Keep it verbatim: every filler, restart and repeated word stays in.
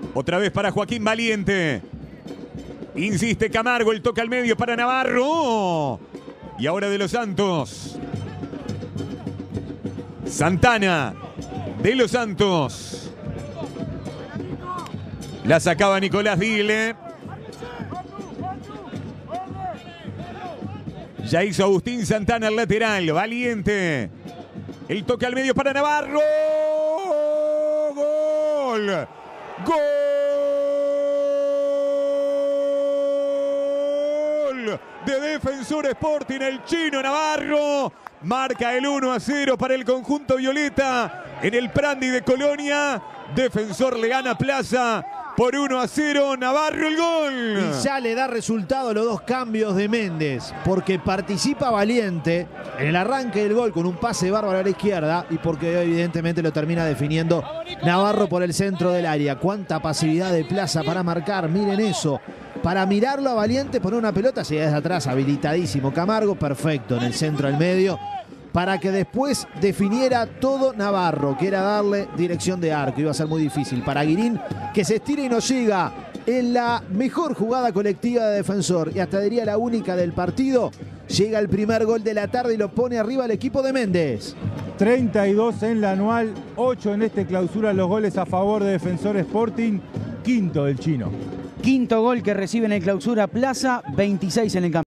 Otra vez para Joaquín Valiente. Insiste Camargo, el toque al medio para Navarro. Y ahora de los Santos. Santana. De los Santos. La sacaba Nicolás Dile. Ya hizo Agustín Santana el lateral. Valiente. El toque al medio para Navarro. Gol. Gol de Defensor Sporting. El chino Navarro marca el uno a cero para el conjunto violeta en el Prandi de Colonia. Defensor le gana Plaza por uno a cero. Navarro el gol. Y ya le da resultado los dos cambios de Méndez, porque participa Valiente en el arranque del gol con un pase bárbaro a la izquierda y porque evidentemente lo termina definiendo Navarro por el centro del área. Cuánta pasividad de Plaza para marcar, miren eso. Para mirarlo a Valiente, poner una pelota, si desde atrás, habilitadísimo. Camargo, perfecto, en el centro del medio, para que después definiera todo Navarro, que era darle dirección de arco. Iba a ser muy difícil para Guirín, que se estira y no llega en la mejor jugada colectiva de Defensor, y hasta diría la única del partido. Llega el primer gol de la tarde y lo pone arriba el equipo de Méndez. treinta y dos en la anual, ocho en este clausura, los goles a favor de Defensor Sporting, quinto del chino. Quinto gol que recibe en el clausura Plaza, veintiséis en el campeonato.